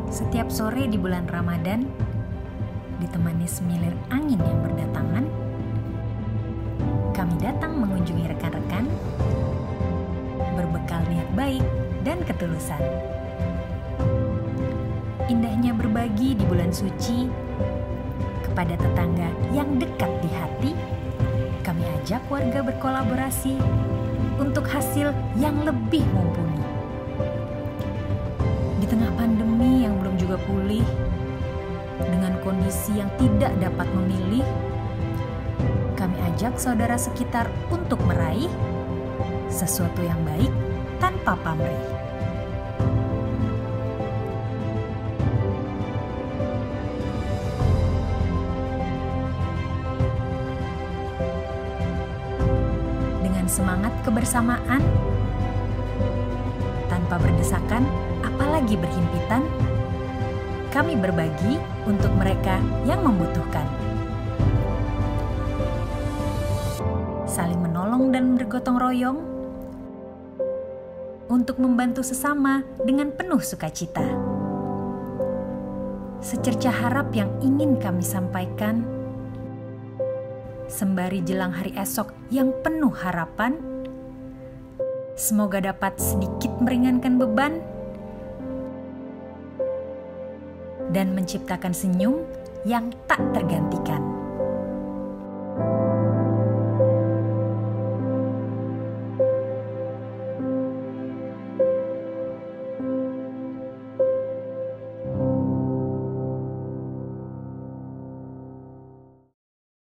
Setiap sore di bulan Ramadan, ditemani semilir angin yang berdatangan, kami datang mengunjungi rekan-rekan, berbekal niat baik dan ketulusan. Indahnya berbagi di bulan suci, kepada tetangga yang dekat di hati, kami ajak warga berkolaborasi untuk hasil yang lebih mumpuni. Di tengah pandemi yang belum juga pulih, dengan kondisi yang tidak dapat memilih, kami ajak saudara sekitar untuk meraih sesuatu yang baik tanpa pamrih. Dengan semangat kebersamaan, tanpa berdesakan, apalagi berhimpitan, kami berbagi untuk mereka yang membutuhkan. Saling menolong dan bergotong royong untuk membantu sesama dengan penuh sukacita. Secercah harap yang ingin kami sampaikan, sembari jelang hari esok yang penuh harapan, semoga dapat sedikit meringankan beban dan menciptakan senyum yang tak tergantikan.